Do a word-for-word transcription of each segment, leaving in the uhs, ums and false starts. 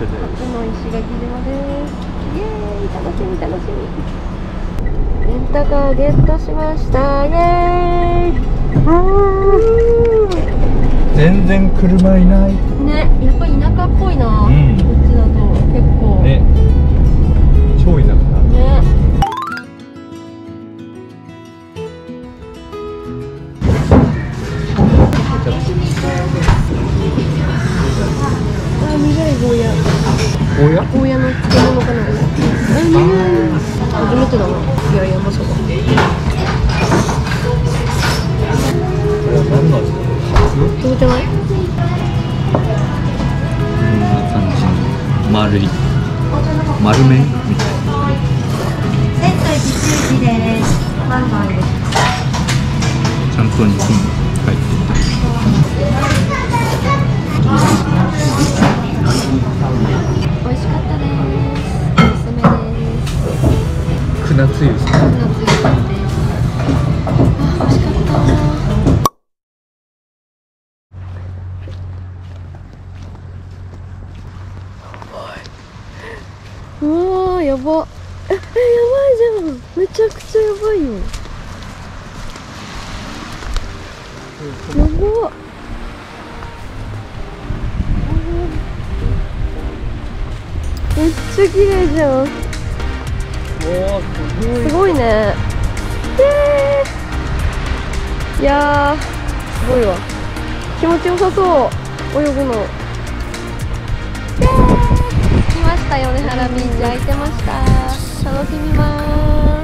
初の石垣島です。イエーイ、楽しみ楽しみ。レンタカーゲットしました。イエーイ。 全然車いないね、やっぱり田舎っぽいな、うん、こっちだと結構ね、超田舎だね。 あ、苦いゴーヤ。 ゴーヤ？ ゴーヤの漬物かな。あ、苦い。初めてだな。いやいや、まさか。これは何の味？ どうじゃない？ こんな感じの丸い丸麺みたいな。 セット一周時です。ワンワンです。 ちゃんと肉も入ってる。 美味しかったです。おすすめです。 クナつゆですね。 クナつゆです。あ、美味しかった。うわー、やば。え、え、やばいじゃん。めちゃくちゃやばいよ。やば。めっちゃ綺麗じゃん。すごいね。えー、いやー、すごいわ。気持ちよさそう、泳ぐの。えー、着きましたよね、ハラビーチ開いてました。楽しみます。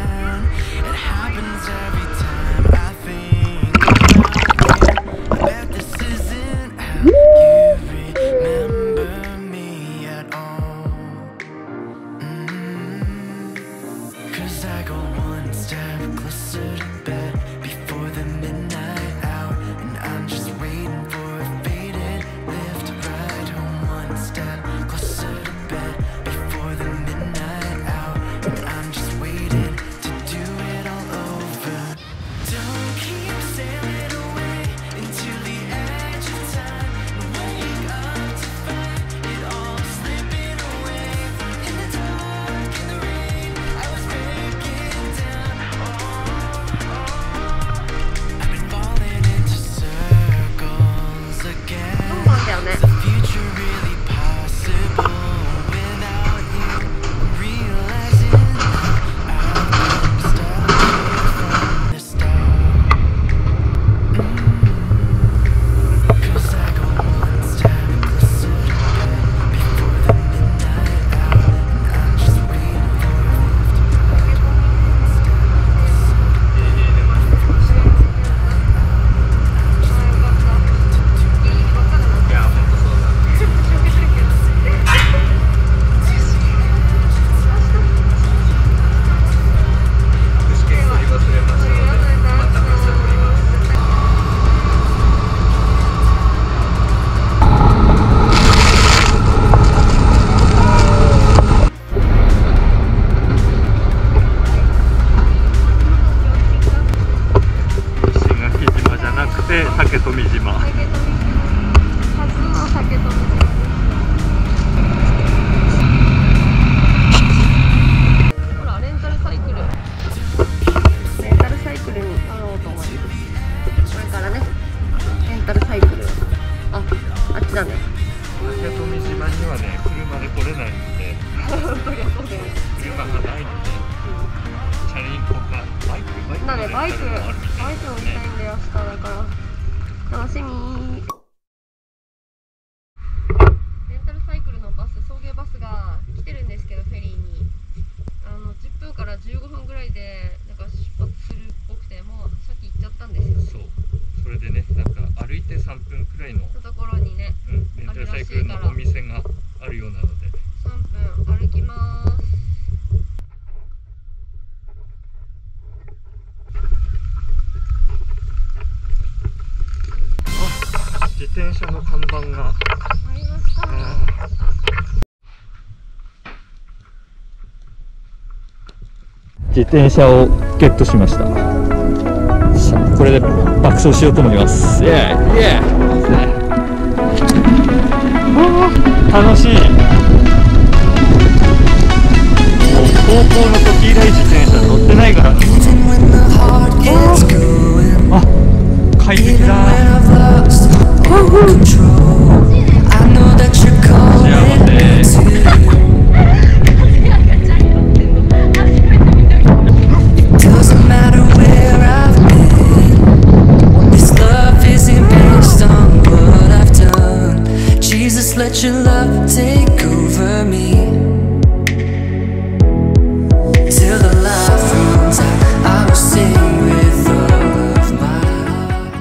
竹富島。初の竹富島。ほら、レンタルサイクル。レンタルサイクルに乗ろうと思います。これからね、レンタルサイクル。あ、あっちだね。 竹富島にはね、車で来れないので。 そりゃそうだよね。 車がないので。チャリンコか、バイク、バイク。 だね、バイク、バイク乗りたいんだよ、明日だから。楽しみー。レンタルサイクルのバス、送迎バスが来てるんですけど、フェリーにあのじゅっぷんからじゅうごふんぐらいでなんか出発するっぽくて、もうさっき行っちゃったんですよ。そう、それでね、なんか歩いてさんぷんくらいのところにね、うん、レンタルサイクルのお店があるようなのでさんぷん歩きます。 自転車の看板がありました。自転車をゲットしました。これで爆走しようと思います。イエーイイエーイ。 楽しい。もう高校の時以来自転車乗ってないから。あ、快適だ。幸せ。 Let your love take over me till the light runs out. I will sing with all of my heart.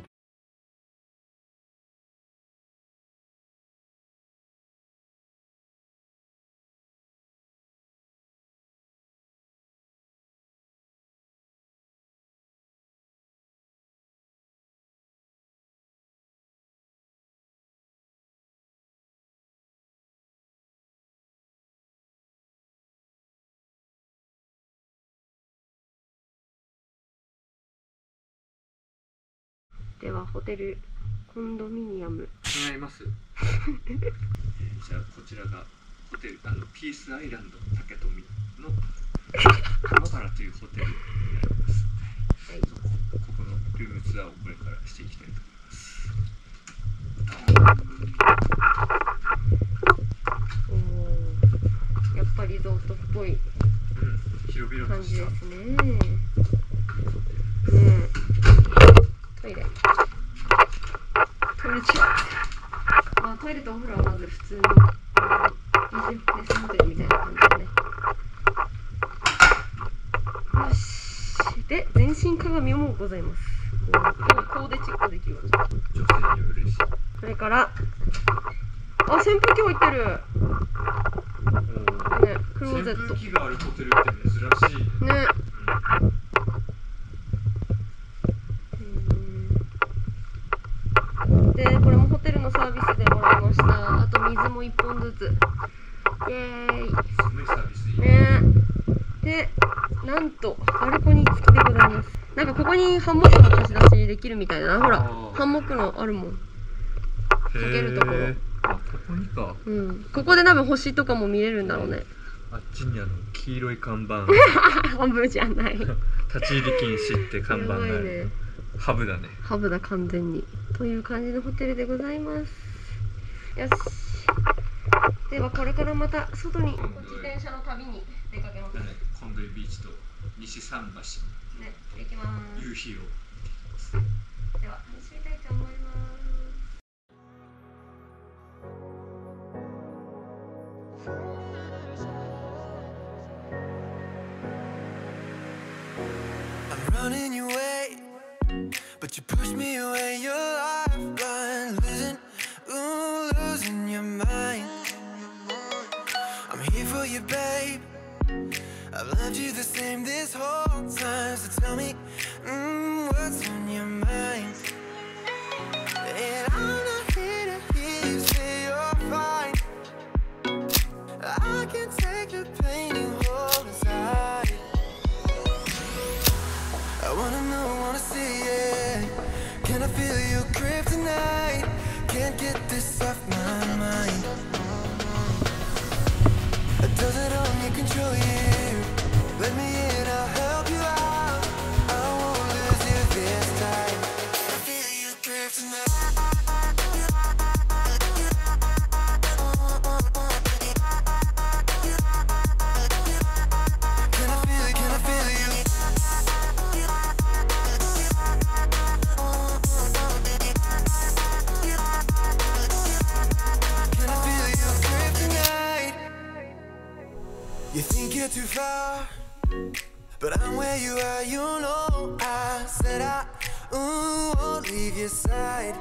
ではホテルコンドミニアム違います。えー、じゃあこちらがホテルあのピースアイランド竹富の浜原というホテルになります。はい、ここのルームツアーをこれからしていきたいと思います。 おー、やっぱリゾートっぽい、うん、 広々 感じですね。ねえ、トイレトイレ違う。まあトイレとお風呂はまず普通のビジネスホテルみたいな感じだね。よし。で、全身鏡もございます。コーデチェックできる。 女性には嬉しい。 それから、あ、扇風機置いてる。ね、クローゼット。 扇風機があるホテルって珍しいね。 ね。で、これもホテルのサービスでもらいました。あと水もいっぽんずつ。イエーイ。 寒いサービスいいね。で、なんとバルコニー付きでございます。なんかここにハンモックの貸し出しできるみたいだな。ほら、ハンモックのあるもん。かけるところ。 あ、ここにか。 うん。ここで多分星とかも見れるんだろうね。 あっちにあの黄色い看板。 ハブじゃない。 立ち入り禁止って看板がある。ハブだね。 ハブだ完全に。という感じのホテルでございます。よし。ではこれからまた外に自転車の旅に出かけます。 コンドイビーチと西桟橋。 ね、行きます。 夕日を。 では楽しみたいと思います。 Running your way, but you push me away. Your lifeline, losing, ooh, losing your mind. I'm here for you, babe. I've loved you the same this whole time. So tell me, mm, what's on your mind? And I'm not here to hear you say you're fine. I can take the pain you hold inside. I wanna know, wanna see it. Can I feel your grip tonight? Can't get this off my mind. Does it only control you? Let me in, I'll help you out. I won't lose you this time. I feel your grip tonight. Can I feel it, can I feel you? You think you're too far, but I'm where you are, you know. I said I ooh, won't leave your side.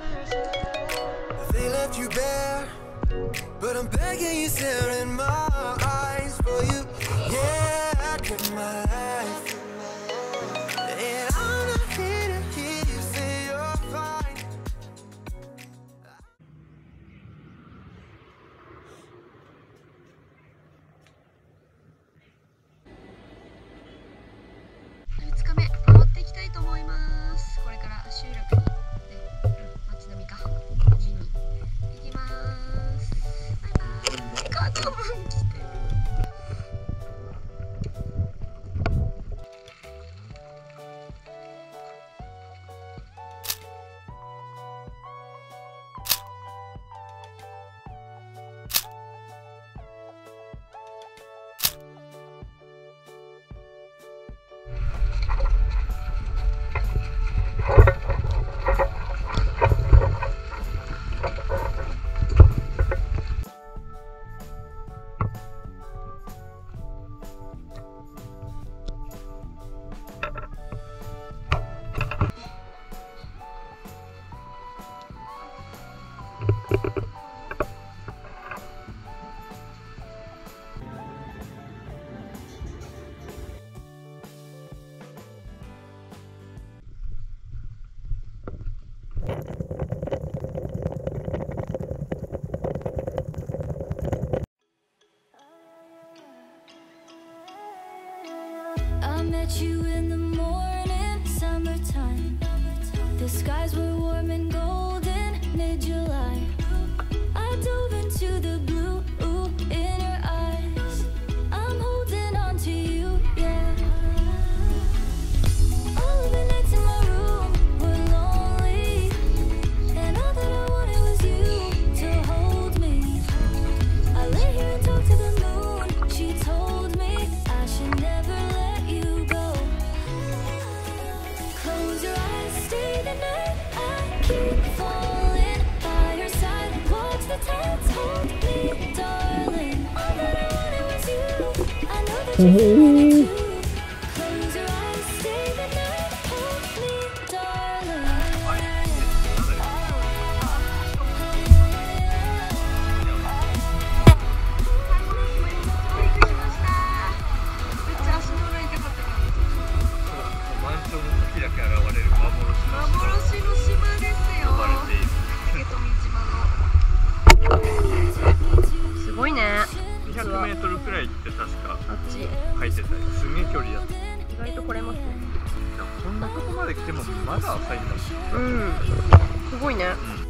They left you bare, but I'm begging you, stare in my eyes for you. Yeah, I give my life, and I'm not here to hear you say you're fine. ふつかめ回っていきたいと思います。これから集落に、ね、街並みかに行きます。 met you in the morning, summertime. The skies were warm and golden, mid-July. I dove into the blue in your eyes. I'm holding on to you, yeah. All of the nights in my room were lonely, and all that I wanted was you to hold me. I lay here and talk to the moon. She told me I should never let you go. Close your eyes, stay the night. I keep falling by your side. Watch the tides hold me, darling. All that I wanted was you. I know that you feel it too. Close your eyes, stay the night. Hold me, darling. 満潮の時だけ現れる幻の島幻の島ですよ。 呼ばれている。 竹富島の。すごいね。 にひゃくメートルくらいって確かあっち。 書いてたり、すげえ距離だった。 意外と来れますね。 こんなとこまで来てもまだ浅いんだもん。 うん。すごいね。 うん